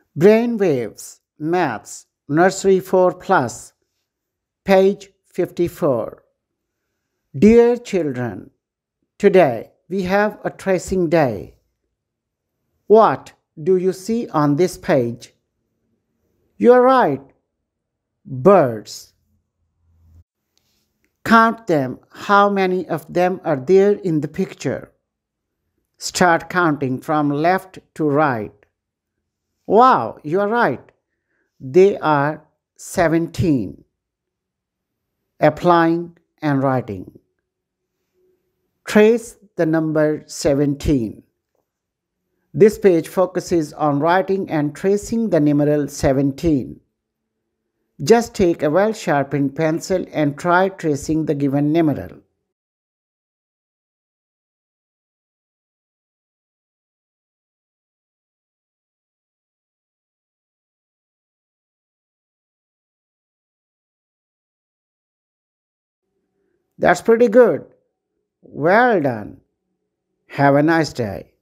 BrainWaves, Maths, Nursery 4 Plus, page 54. Dear children, today we have a tracing day. What do you see on this page? You are right, birds. Count them. How many of them are there in the picture? Start counting from left to right. Wow, you are right. They are 17. Applying and writing. Trace the number 17. This page focuses on writing and tracing the numeral 17. Just take a well-sharpened pencil and try tracing the given numeral. That's pretty good. Well done. Have a nice day.